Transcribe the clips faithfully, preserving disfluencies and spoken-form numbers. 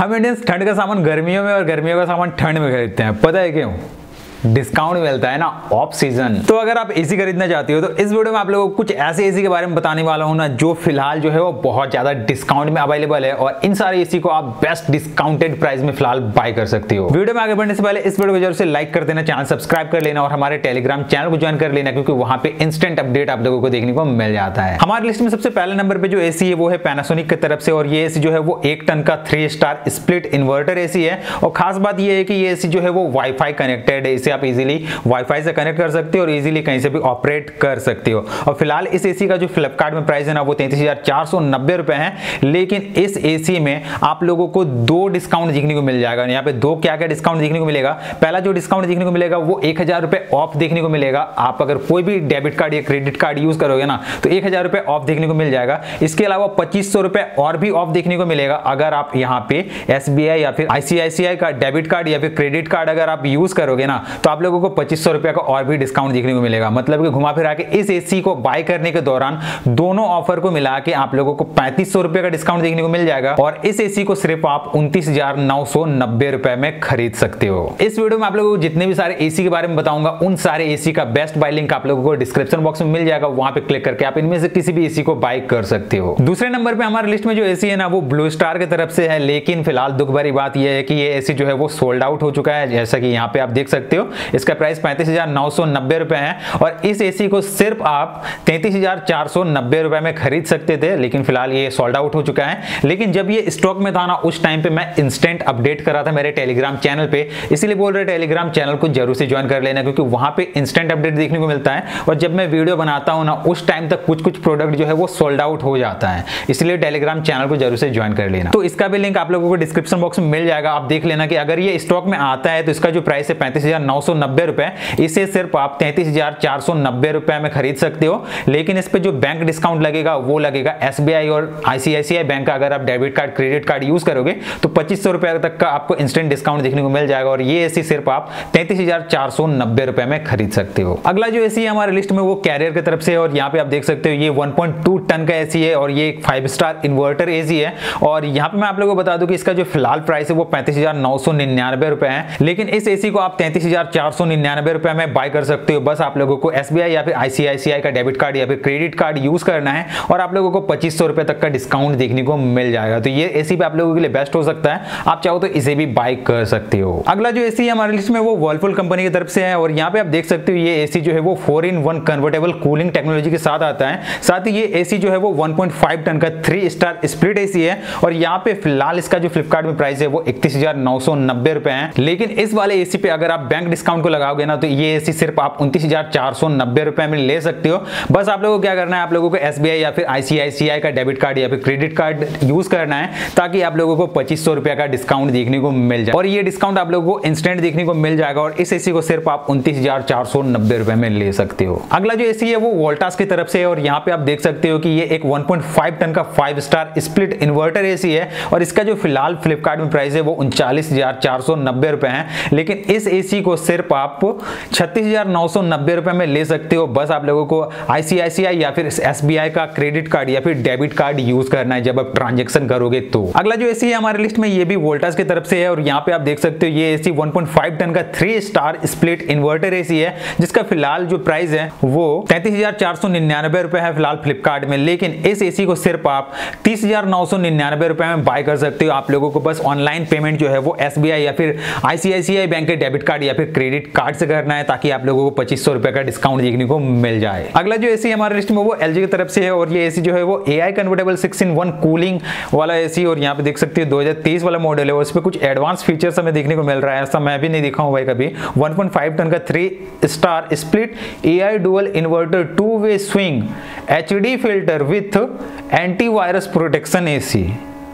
हम इंडियंस ठंड का सामान गर्मियों में और गर्मियों का सामान ठंड में खरीदते हैं। पता है क्यों? डिस्काउंट मिलता है ना ऑफ सीजन। तो अगर आप एसी खरीदना चाहते हो तो इस वीडियो में आप लोगों को कुछ ऐसे एसी के बारे में बताने वाला हूं ना जो फिलहाल जो है वो बहुत ज्यादा डिस्काउंट में अवेलेबल है और इन सारे एसी को आप बेस्ट डिस्काउंटेड प्राइस में फिलहाल बाय कर सकते हो। वीडियो में आगे बढ़ने से पहले इस वीडियो को जरूर से लाइक कर देना, चैनल सब्सक्राइब कर लेना और हमारे टेलीग्राम चैनल को ज्वाइन कर लेना क्योंकि वहां पे इंस्टेंट अपडेट आप लोगों को देखने को मिल जाता है। हमारी लिस्ट में सबसे पहले नंबर पे जो एसी है वो है पैनासोनिक की तरफ से और ये एसी जो है वो एक टन का three star split inverter AC है और खास बात ये है कि ये एसी जो है वो वाईफाई कनेक्टेड है। इसे आप इजीली वाईफाई से कनेक्ट कर सकते हो और इजीली कहीं से भी ऑपरेट कर सकते हो। और फिलहाल इस एसी का जो फ्लिपकार्ट में प्राइस है ना वो तैंतीस हजार चार सौ नब्बे रुपए है, लेकिन इस एसी में आप लोगों को दो डिस्काउंट देखने को मिल जाएगा। यहाँ पे दो क्या क्या डिस्काउंट देखने को मिलेगा। पहला जो डिस्काउंट देखने को मिलेगा वो एक हजार रुपए ऑफ देखने को मिलेगा। आप अगर कोई भी डेबिट कार्ड या क्रेडिट कार्ड यूज करोगे ना तो एक हजार रुपए ऑफ देखने को मिल जाएगा। इसके अलावा पच्चीस सौ रुपए और भी ऑफ देखने को मिलेगा अगर आप यहाँ पे एस बी आई या फिर आई सी आई सी आई का डेबिट कार्ड या फिर क्रेडिट कार्ड अगर आप यूज करोगे ना तो आप लोगों को पच्चीस सौ रुपए का और भी डिस्काउंट देखने को मिलेगा। मतलब कि घुमा फिरा के इस एसी को बाय करने के दौरान दोनों ऑफर को मिला के आप लोगों को पैंतीस सौ रुपए का डिस्काउंट देखने को मिल जाएगा और इस एसी को सिर्फ आप उनतीस हजार नौ सौ नब्बे रुपए में खरीद सकते हो। इस वीडियो में आप लोगों को जितने भी सारे एसी के बारे में बताऊंगा उन सारे एसी का बेस्ट बाय लिंक आप लोगों को डिस्क्रिप्शन बॉक्स में मिल जाएगा। वहां पे क्लिक करके आप इनमें से किसी भी एसी को बाय कर सकते हो। दूसरे नंबर पे हमारे लिस्ट में जो एसी है ना वो ब्लू स्टार की तरफ से है, लेकिन फिलहाल दुख भरी बात यह है कि ये एसी जो है वो सोल्ड आउट हो चुका है। जैसा कि यहाँ पे आप देख सकते हो इसका प्राइस पैंतीस हजार नौ सौ नब्बे रुपए है और इस एसी को सिर्फ आप तैंतीस हजार चार सौ नब्बे रुपए में खरीद सकते थे, लेकिन फिलहाल ये सोल्ड आउट हो चुका है। लेकिन जब ये स्टॉक में था ना उस टाइम पे मैं इंस्टेंट अपडेट कर रहा था मेरे टेलीग्राम चैनल पे, इसीलिए बोल रहे टेलीग्राम चैनल को जरूर से ज्वाइन कर लेना क्योंकि वहां पे इंस्टेंट अपडेट देखने को मिलता है और जब मैं वीडियो बनाता हूं ना उस टाइम तक कुछ कुछ प्रोडक्ट जो है वो सोल्ड आउट हो जाता है, इसलिए टेलीग्राम चैनल को जरूर से ज्वाइन कर लेना। तो इसका भी लिंक आप लोगों को डिस्क्रिप्शन बॉक्स में मिल जाएगा। आप देख लेना कि अगर ये स्टॉक में आता है तो इसका जो प्राइस है पैंतीस हजार नौ सौ नब्बे रुपए, इसे सिर्फ आप तैंतीस हजार चार सौ नब्बे रुपए में खरीद सकते हो। लेकिन इस पे जो बैंक डिस्काउंट लगेगा वो लगेगा एस बी आई और आई C I C I bank का। अगर आप debit card credit card use करोगे तो पच्चीस सौ रुपए तक का आपको इंस्टेंट डिस्काउंट देखने को मिल जाएगा और ये एसी सिर्फ आप तैंतीस हजार चार सौ नब्बे रुपए में खरीद सकते हो। अगला जो एसी है हमारे लिस्ट में वो कैरियर की तरफ से है और यहाँ पे आप देख सकते हो ये वन पॉइंट टू टन का एसी है और ये एक फाइव स्टार इन्वर्टर एसी है। और यहाँ पे मैं आप लोगों को बता दूं कि इसका जो फिलहाल प्राइस है वो पैंतीस हजार नौ सौ निन्यानवे रुपए है, लेकिन इस एसी को आप तैंतीस हजार चार सौ निन्यानवे रुपए में बाय कर सकते हो। बस आप लोगों को एस बी आई या फिर आई सी आई सी आई का डेबिट कार्ड या फिर क्रेडिट कार्ड यूज करना है और आप लोगों को पच्चीस सौ रुपए तक का डिस्काउंट देखने को मिल जाएगा। तो ये एसी भी आप लोगों के लिए बेस्ट हो सकता है, आप चाहो तो इसे भी बाय कर सकते हो। अगला जो एसी है हमारे लिस्ट में वो वर्लपूल कंपनी की तरफ से है और यहाँ पे आप देख सकते हो ये एसी जो है वो four in one convertible cooling technology के साथ आता है। साथ ही ये एसी जो है वो वन पॉइंट फाइव टन का थ्री स्टार स्प्लिट एसी है और यहाँ पे फिलहाल इसका जो फ्लिपकार्ट में प्राइस है वो इकतीस हजार नौ सौ नब्बे रुपए है। लेकिन इस वाले एसी पे अगर आप बैंक डिस्काउंट को लगाओगे ना तो ये एसी सिर्फ आप उनतीस हजार चार सौ नब्बे रुपए में ले सकते हो। बस आप लोगों को क्या करना है, आप लोगों को एस बी आई या फिर आई सी आई सी आई का डेबिट कार्ड या फिर क्रेडिट कार्ड यूज करना है ताकि आप लोगों को पच्चीस सौ रुपए का डिस्काउंट देखने को मिल जाए और ये डिस्काउंट आप लोगों को इंस्टेंट देखने को मिल जाएगा और इस एसी को सिर्फ आप उनतीस हजार चार सौ नब्बे रुपए में ले सकते हो। अगला जो एसी है वो वोल्टास की तरफ से है और यहाँ पे आप देख सकते हो कि ये एक वन पॉइंट फाइव टन का five star split inverter AC है और इसका जो फिलहाल फ्लिपकार्ट में प्राइस है वो उनचालीस हजार चार सौ नब्बे रुपए है, लेकिन इस एसी को सिर्फ आप छत्तीस हजार नौ सौ नब्बे रुपए में ले सकते हो। बस आप लोगों को आई सी आई सी आई या फिर एस बी आई का क्रेडिट कार्ड या फिर डेबिट कार्ड यूज करना है जब आप ट्रांजैक्शन करोगे तो। अगला जो एसी है हमारे लिस्ट में ये भी वोल्टास की तरफ से है और यहाँ पे आप देख सकते हो ये AC one point five ton का three star split inverter AC है जिसका फिलहाल जो प्राइस है वो तैंतीस हजार चार सौ निन्यानवे रुपए है फिलहाल फ्लिपकार्ट में, लेकिन इस एसी को सिर्फ आप तीस हजार नौ सौ निन्यानवे रुपए में बाय कर सकते हो। आप लोगों को बस ऑनलाइन पेमेंट जो है वो एस बी आई या फिर I C I C I bank के डेबिट कार्ड या फिर क्रेडिट कार्ड से करना है ताकि आप लोगों को पच्चीस सौ रुपए का डिस्काउंट देखने को मिल जाए। अगला जो एसी हमारे लिस्ट में वो एल जी की तरफ से है और ये एसी जो है वो A I convertible six in one cooling वाला एसी और यहाँ पे देख सकते हो दो हजार तेईस वाला मॉडल है और इसमें कुछ एडवांस फीचर्स हमें देखने को मिल रहा है, ऐसा मैं भी नहीं देखा हूँ भाई कभी। वन पॉइंट फाइव टन का three star split A I dual inverter two way swing H D filter with anti virus protection AC.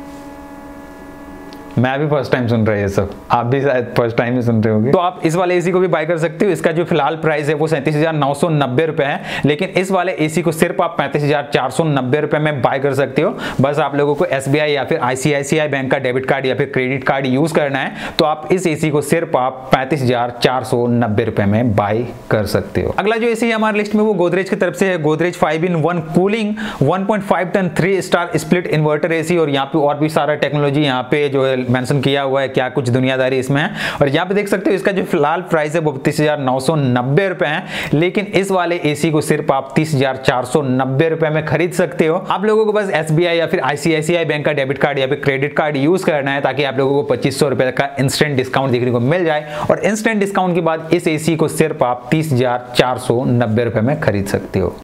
मैं भी फर्स्ट टाइम सुन रहा है ये सब, आप भी शायद फर्स्ट टाइम ही सुन रहे होंगे। तो आप इस वाले एसी को भी बाय कर सकते हो। इसका जो फिलहाल प्राइस है वो सैंतीस हजार नौ सौ नब्बे रुपए है, लेकिन इस वाले एसी को सिर्फ आप पैंतीस हजार चार सौ नब्बे रुपए में बाय कर सकते हो। बस आप लोगों को एस बी आई या फिर I C I C I bank का डेबिट कार्ड या फिर क्रेडिट कार्ड यूज करना है तो आप इस एसी को सिर्फ आप पैंतीस हजार चार सौ नब्बे रुपए में बाय कर सकते हो। अगला जो एसी है हमारे लिस्ट में वो गोदरेज की तरफ से है, Godrej five in one cooling one point five ton three star split inverter AC और यहाँ पे और भी सारा टेक्नोलॉजी यहाँ पे जो है मेंशन किया हुआ है क्या कुछ दुनियादारी इसमें है। और यहाँ पे देख सकते हो इसका जो फिलहाल प्राइस है वो बत्तीस हजार नौ सौ नब्बे रुपए है, लेकिन इस वाले एसी को सिर्फ आप तीस हजार चार सौ नब्बे रुपए में खरीद सकते हो। आप लोगों को बस एसबीआई या फिर आईसीआईसीआई बैंक का डेबिट कार्ड या फिर क्रेडिट कार्ड यूज करना है ताकि आप लोगों को पच्चीस सौ रुपए का इंस्टेंट डिस्काउंट देखने को मिल जाए। और इंस्टेंट डिस्काउंट के बाद इस एसी को सिर्फ आप तीस हजार चार सौ नब्बे रुपए में खरीद सकते हो।